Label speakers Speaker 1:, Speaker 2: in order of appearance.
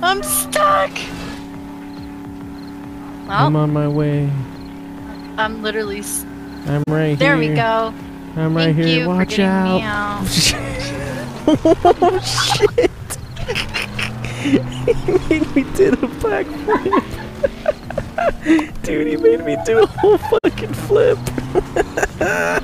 Speaker 1: I'm stuck! Well,
Speaker 2: I'm on my way.
Speaker 1: I'm literally...
Speaker 2: I'm right
Speaker 1: there
Speaker 2: here.
Speaker 1: We go.
Speaker 2: I'm right
Speaker 1: Thank
Speaker 2: here.
Speaker 1: you
Speaker 2: Watch
Speaker 1: for
Speaker 2: out.
Speaker 1: Me out.
Speaker 2: Oh shit! He made me do the backflip. Dude, he made me do a whole fucking flip.